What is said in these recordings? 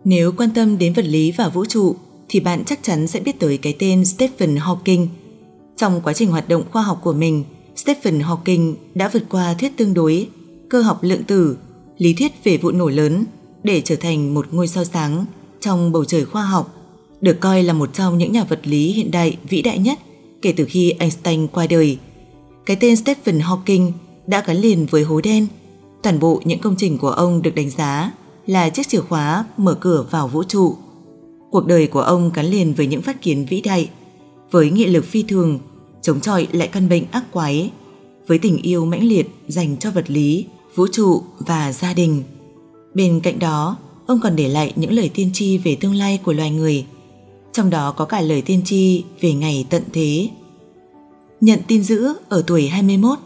Nếu quan tâm đến vật lý và vũ trụ thì bạn chắc chắn sẽ biết tới cái tên Stephen Hawking. Trong quá trình hoạt động khoa học của mình, Stephen Hawking đã vượt qua thuyết tương đối, cơ học lượng tử, lý thuyết về vụ nổ lớn để trở thành một ngôi sao sáng trong bầu trời khoa học, được coi là một trong những nhà vật lý hiện đại vĩ đại nhất kể từ khi Einstein qua đời. Cái tên Stephen Hawking đã gắn liền với hố đen. Toàn bộ những công trình của ông được đánh giá là chiếc chìa khóa mở cửa vào vũ trụ. Cuộc đời của ông gắn liền với những phát kiến vĩ đại, với nghị lực phi thường, chống chọi lại căn bệnh ác quái, với tình yêu mãnh liệt dành cho vật lý, vũ trụ và gia đình. Bên cạnh đó, ông còn để lại những lời tiên tri về tương lai của loài người, trong đó có cả lời tiên tri về ngày tận thế. Nhận tin dữ ở tuổi 21.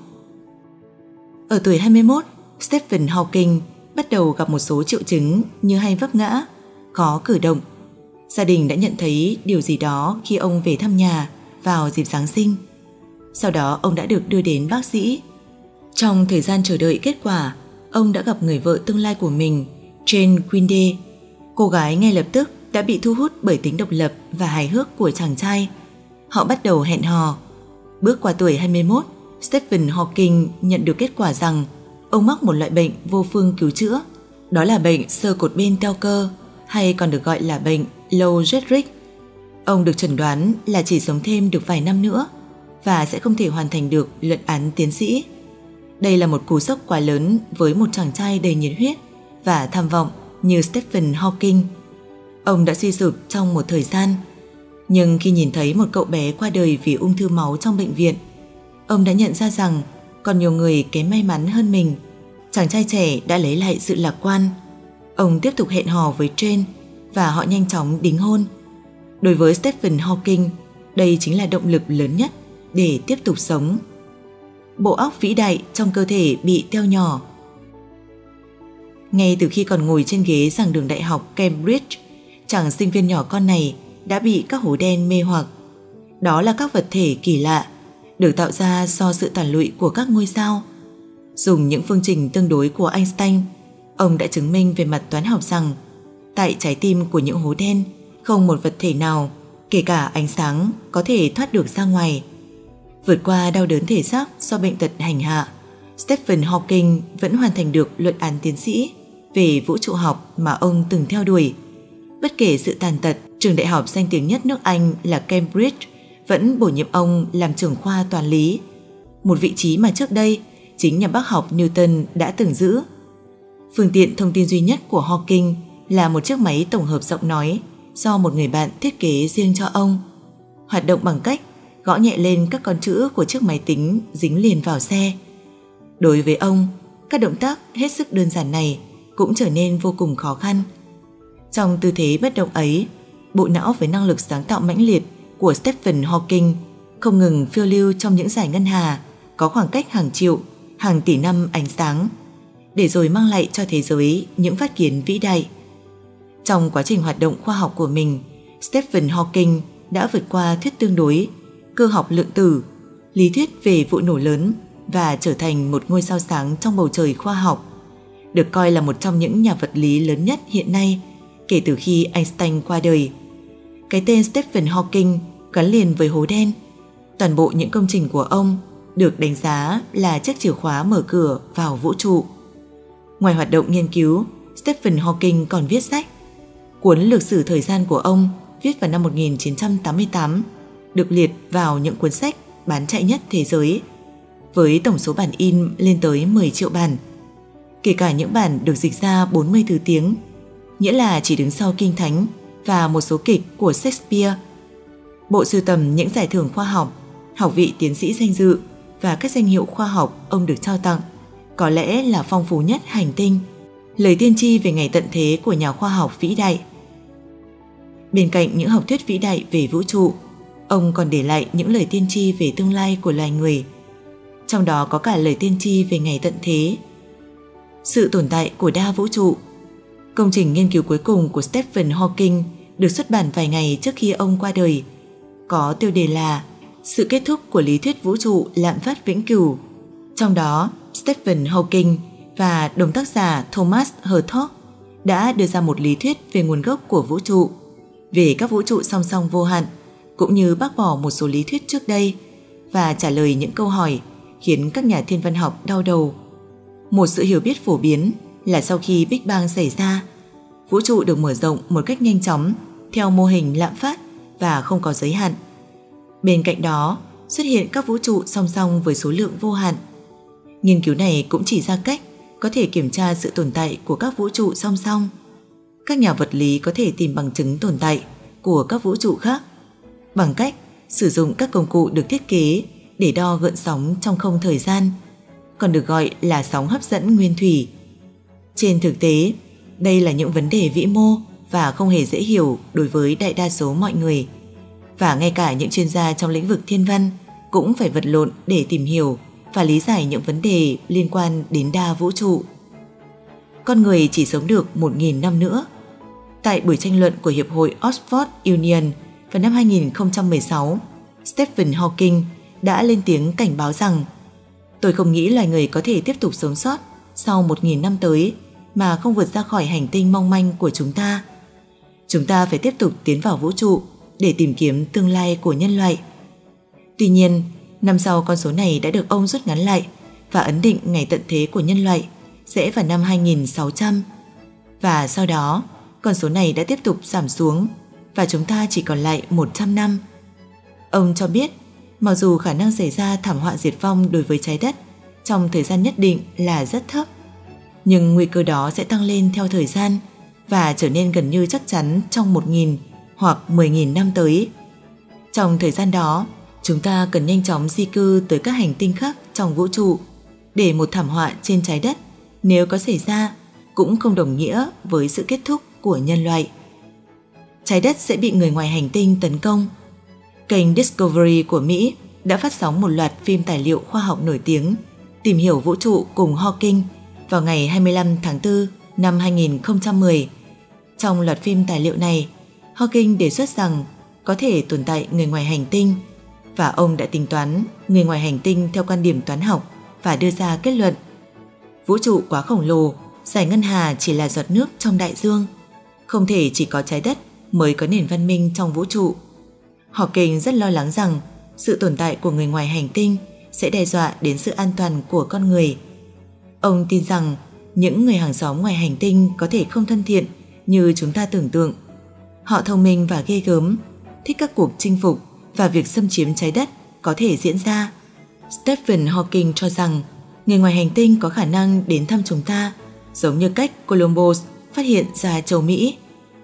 Ở tuổi 21, Stephen Hawking bắt đầu gặp một số triệu chứng như hay vấp ngã, khó cử động. Gia đình đã nhận thấy điều gì đó khi ông về thăm nhà vào dịp Giáng sinh. Sau đó ông đã được đưa đến bác sĩ. Trong thời gian chờ đợi kết quả, ông đã gặp người vợ tương lai của mình, Jane Quinde. Cô gái ngay lập tức đã bị thu hút bởi tính độc lập và hài hước của chàng trai. Họ bắt đầu hẹn hò. Bước qua tuổi 21, Stephen Hawking nhận được kết quả rằng ông mắc một loại bệnh vô phương cứu chữa. Đó là bệnh xơ cột bên teo cơ, hay còn được gọi là bệnh Lou Gehrig. Ông được chẩn đoán là chỉ sống thêm được vài năm nữa và sẽ không thể hoàn thành được luận án tiến sĩ. Đây là một cú sốc quá lớn với một chàng trai đầy nhiệt huyết và tham vọng như Stephen Hawking. Ông đã suy sụp trong một thời gian, nhưng khi nhìn thấy một cậu bé qua đời vì ung thư máu trong bệnh viện, ông đã nhận ra rằng còn nhiều người kém may mắn hơn mình. Chàng trai trẻ đã lấy lại sự lạc quan. Ông tiếp tục hẹn hò với Jane và họ nhanh chóng đính hôn. Đối với Stephen Hawking, đây chính là động lực lớn nhất để tiếp tục sống. Bộ óc vĩ đại trong cơ thể bị teo nhỏ. Ngay từ khi còn ngồi trên ghế giảng đường đại học Cambridge, chàng sinh viên nhỏ con này đã bị các hố đen mê hoặc. Đó là các vật thể kỳ lạ, được tạo ra do sự tản lụi của các ngôi sao. Dùng những phương trình tương đối của Einstein, ông đã chứng minh về mặt toán học rằng tại trái tim của những hố đen không một vật thể nào, kể cả ánh sáng, có thể thoát được ra ngoài. Vượt qua đau đớn thể xác do bệnh tật hành hạ, Stephen Hawking vẫn hoàn thành được luận án tiến sĩ về vũ trụ học mà ông từng theo đuổi. Bất kể sự tàn tật, trường đại học danh tiếng nhất nước Anh là Cambridge vẫn bổ nhiệm ông làm trưởng khoa toán lý, một vị trí mà trước đây chính nhà bác học Newton đã từng giữ. Phương tiện thông tin duy nhất của Hawking là một chiếc máy tổng hợp giọng nói do một người bạn thiết kế riêng cho ông, hoạt động bằng cách gõ nhẹ lên các con chữ của chiếc máy tính dính liền vào xe. Đối với ông, các động tác hết sức đơn giản này cũng trở nên vô cùng khó khăn. Trong tư thế bất động ấy, bộ não với năng lực sáng tạo mãnh liệt của Stephen Hawking không ngừng phiêu lưu trong những dải ngân hà có khoảng cách hàng triệu, hàng tỷ năm ánh sáng, để rồi mang lại cho thế giới những phát kiến vĩ đại. Trong quá trình hoạt động khoa học của mình, Stephen Hawking đã vượt qua thuyết tương đối, cơ học lượng tử, lý thuyết về vụ nổ lớn và trở thành một ngôi sao sáng trong bầu trời khoa học, được coi là một trong những nhà vật lý lớn nhất hiện nay kể từ khi Einstein qua đời. Cái tên Stephen Hawking gắn liền với hố đen. Toàn bộ những công trình của ông được đánh giá là chiếc chìa khóa mở cửa vào vũ trụ. Ngoài hoạt động nghiên cứu, Stephen Hawking còn viết sách. Cuốn Lược sử thời gian của ông viết vào năm 1988 được liệt vào những cuốn sách bán chạy nhất thế giới, với tổng số bản in lên tới 10 triệu bản, kể cả những bản được dịch ra 40 thứ tiếng, nghĩa là chỉ đứng sau Kinh Thánh và một số kịch của Shakespeare. Bộ sưu tầm những giải thưởng khoa học, học vị tiến sĩ danh dự và các danh hiệu khoa học ông được trao tặng có lẽ là phong phú nhất hành tinh. Lời tiên tri về ngày tận thế của nhà khoa học vĩ đại. Bên cạnh những học thuyết vĩ đại về vũ trụ, ông còn để lại những lời tiên tri về tương lai của loài người. Trong đó có cả lời tiên tri về ngày tận thế, sự tồn tại của đa vũ trụ. Công trình nghiên cứu cuối cùng của Stephen Hawking được xuất bản vài ngày trước khi ông qua đời, có tiêu đề là Sự kết thúc của lý thuyết vũ trụ lạm phát vĩnh cửu. Trong đó, Stephen Hawking và đồng tác giả Thomas Hertog đã đưa ra một lý thuyết về nguồn gốc của vũ trụ, về các vũ trụ song song vô hạn, cũng như bác bỏ một số lý thuyết trước đây và trả lời những câu hỏi khiến các nhà thiên văn học đau đầu. Một sự hiểu biết phổ biến là sau khi Big Bang xảy ra, vũ trụ được mở rộng một cách nhanh chóng theo mô hình lạm phát và không có giới hạn. Bên cạnh đó, xuất hiện các vũ trụ song song với số lượng vô hạn. Nghiên cứu này cũng chỉ ra cách có thể kiểm tra sự tồn tại của các vũ trụ song song. Các nhà vật lý có thể tìm bằng chứng tồn tại của các vũ trụ khác bằng cách sử dụng các công cụ được thiết kế để đo gợn sóng trong không thời gian, còn được gọi là sóng hấp dẫn nguyên thủy. Trên thực tế, đây là những vấn đề vĩ mô và không hề dễ hiểu đối với đại đa số mọi người. Và ngay cả những chuyên gia trong lĩnh vực thiên văn cũng phải vật lộn để tìm hiểu và lý giải những vấn đề liên quan đến đa vũ trụ. Con người chỉ sống được 1.000 năm nữa. Tại buổi tranh luận của Hiệp hội Oxford Union vào năm 2016, Stephen Hawking đã lên tiếng cảnh báo rằng: "Tôi không nghĩ loài người có thể tiếp tục sống sót sau 1.000 năm tới mà không vượt ra khỏi hành tinh mong manh của chúng ta. Chúng ta phải tiếp tục tiến vào vũ trụ để tìm kiếm tương lai của nhân loại." Tuy nhiên, năm sau con số này đã được ông rút ngắn lại và ấn định ngày tận thế của nhân loại sẽ vào năm 2600. Và sau đó, con số này đã tiếp tục giảm xuống và chúng ta chỉ còn lại 100 năm. Ông cho biết, mặc dù khả năng xảy ra thảm họa diệt vong đối với trái đất trong thời gian nhất định là rất thấp, nhưng nguy cơ đó sẽ tăng lên theo thời gian và trở nên gần như chắc chắn trong 1.000 hoặc 10.000 năm tới. Trong thời gian đó, chúng ta cần nhanh chóng di cư tới các hành tinh khác trong vũ trụ để một thảm họa trên trái đất, nếu có xảy ra, cũng không đồng nghĩa với sự kết thúc của nhân loại. Trái đất sẽ bị người ngoài hành tinh tấn công. Kênh Discovery của Mỹ đã phát sóng một loạt phim tài liệu khoa học nổi tiếng tìm hiểu vũ trụ cùng Hawking vào ngày 25 tháng 4 năm 2010. Trong loạt phim tài liệu này, Hawking đề xuất rằng có thể tồn tại người ngoài hành tinh, và ông đã tính toán người ngoài hành tinh theo quan điểm toán học và đưa ra kết luận: vũ trụ quá khổng lồ, dải ngân hà chỉ là giọt nước trong đại dương, không thể chỉ có trái đất mới có nền văn minh trong vũ trụ. Hawking rất lo lắng rằng sự tồn tại của người ngoài hành tinh sẽ đe dọa đến sự an toàn của con người. Ông tin rằng những người hàng xóm ngoài hành tinh có thể không thân thiện như chúng ta tưởng tượng. Họ thông minh và ghê gớm, thích các cuộc chinh phục và việc xâm chiếm trái đất có thể diễn ra. Stephen Hawking cho rằng người ngoài hành tinh có khả năng đến thăm chúng ta, giống như cách Columbus phát hiện ra châu Mỹ.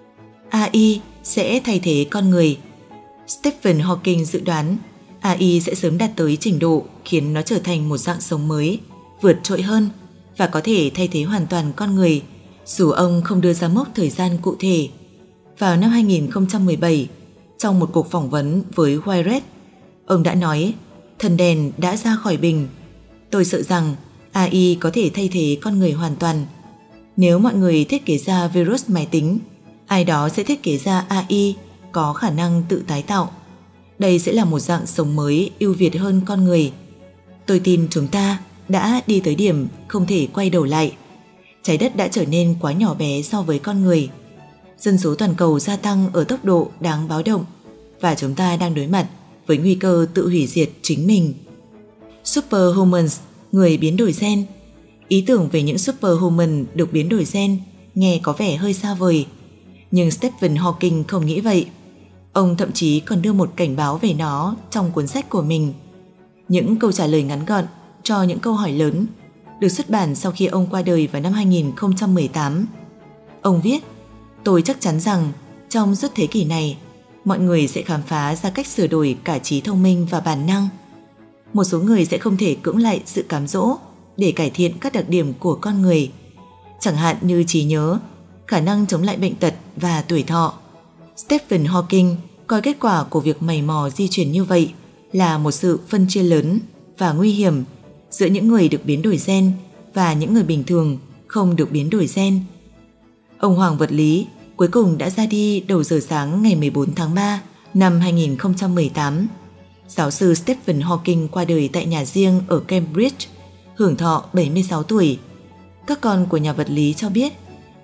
AI sẽ thay thế con người. Stephen Hawking dự đoán AI sẽ sớm đạt tới trình độ khiến nó trở thành một dạng sống mới, vượt trội hơn và có thể thay thế hoàn toàn con người, dù ông không đưa ra mốc thời gian cụ thể. Vào năm 2017, trong một cuộc phỏng vấn với Wired, ông đã nói: "Thần đèn đã ra khỏi bình. Tôi sợ rằng AI có thể thay thế con người hoàn toàn. Nếu mọi người thiết kế ra virus máy tính, ai đó sẽ thiết kế ra AI có khả năng tự tái tạo. Đây sẽ là một dạng sống mới ưu việt hơn con người. Tôi tin chúng ta đã đi tới điểm không thể quay đầu lại. Trái đất đã trở nên quá nhỏ bé so với con người. Dân số toàn cầu gia tăng ở tốc độ đáng báo động và chúng ta đang đối mặt với nguy cơ tự hủy diệt chính mình." Superhumans, người biến đổi gen. Ý tưởng về những superhuman được biến đổi gen nghe có vẻ hơi xa vời, nhưng Stephen Hawking không nghĩ vậy. Ông thậm chí còn đưa một cảnh báo về nó trong cuốn sách của mình. Những câu trả lời ngắn gọn cho những câu hỏi lớn được xuất bản sau khi ông qua đời vào năm 2018. Ông viết: "Tôi chắc chắn rằng trong suốt thế kỷ này, mọi người sẽ khám phá ra cách sửa đổi cả trí thông minh và bản năng. Một số người sẽ không thể cưỡng lại sự cám dỗ để cải thiện các đặc điểm của con người, chẳng hạn như trí nhớ, khả năng chống lại bệnh tật và tuổi thọ." Stephen Hawking coi kết quả của việc mày mò di chuyển như vậy là một sự phân chia lớn và nguy hiểm giữa những người được biến đổi gen và những người bình thường không được biến đổi gen. Ông hoàng vật lý cuối cùng đã ra đi đầu giờ sáng ngày 14 tháng 3 năm 2018. Giáo sư Stephen Hawking qua đời tại nhà riêng ở Cambridge, hưởng thọ 76 tuổi. Các con của nhà vật lý cho biết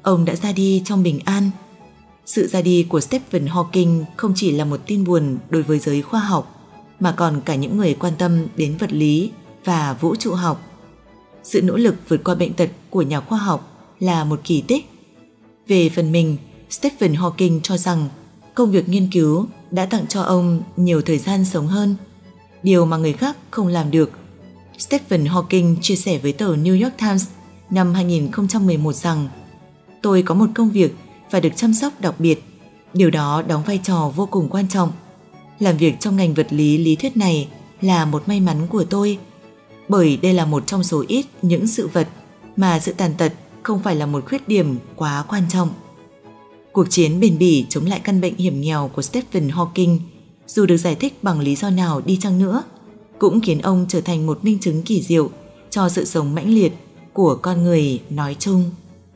Ông đã ra đi trong bình an. Sự ra đi của Stephen Hawking không chỉ là một tin buồn đối với giới khoa học, mà còn cả những người quan tâm đến vật lý và vũ trụ học. Sự nỗ lực vượt qua bệnh tật của nhà khoa học là một kỳ tích. Về phần mình, Stephen Hawking cho rằng công việc nghiên cứu đã tặng cho ông nhiều thời gian sống hơn, điều mà người khác không làm được. Stephen Hawking chia sẻ với tờ New York Times năm 2011 rằng: "Tôi có một công việc và được chăm sóc đặc biệt. Điều đó đóng vai trò vô cùng quan trọng. Làm việc trong ngành vật lý lý thuyết này là một may mắn của tôi, bởi đây là một trong số ít những sự vật mà sự tàn tật không phải là một khuyết điểm quá quan trọng." Cuộc chiến bền bỉ chống lại căn bệnh hiểm nghèo của Stephen Hawking, dù được giải thích bằng lý do nào đi chăng nữa, cũng khiến ông trở thành một minh chứng kỳ diệu cho sự sống mãnh liệt của con người nói chung.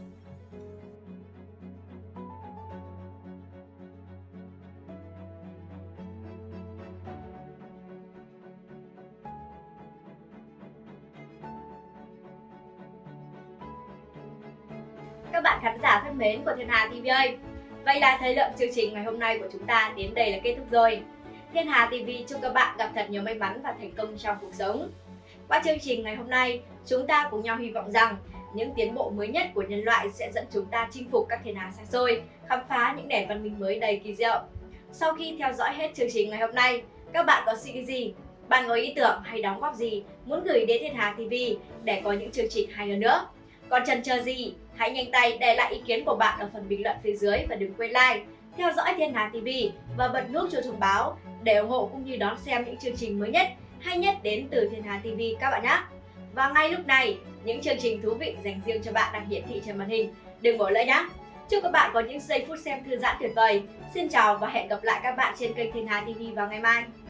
Các bạn khán giả thân mến của Thiên Hà TV ơi, vậy là thời lượng chương trình ngày hôm nay của chúng ta đến đây là kết thúc rồi. Thiên Hà TV chúc các bạn gặp thật nhiều may mắn và thành công trong cuộc sống. Qua chương trình ngày hôm nay, chúng ta cùng nhau hy vọng rằng những tiến bộ mới nhất của nhân loại sẽ dẫn chúng ta chinh phục các thiên hà xa xôi, khám phá những nền văn minh mới đầy kỳ diệu. Sau khi theo dõi hết chương trình ngày hôm nay, các bạn có suy nghĩ gì? Bạn có ý tưởng hay đóng góp gì muốn gửi đến Thiên Hà TV để có những chương trình hay hơn nữa? Còn chần chờ gì? Hãy nhanh tay để lại ý kiến của bạn ở phần bình luận phía dưới và đừng quên like, theo dõi Thiên Hà TV và bật nút chuông thông báo để ủng hộ cũng như đón xem những chương trình mới nhất, hay nhất đến từ Thiên Hà TV các bạn nhé. Và ngay lúc này, những chương trình thú vị dành riêng cho bạn đang hiển thị trên màn hình. Đừng bỏ lỡ nhé. Chúc các bạn có những giây phút xem thư giãn tuyệt vời. Xin chào và hẹn gặp lại các bạn trên kênh Thiên Hà TV vào ngày mai.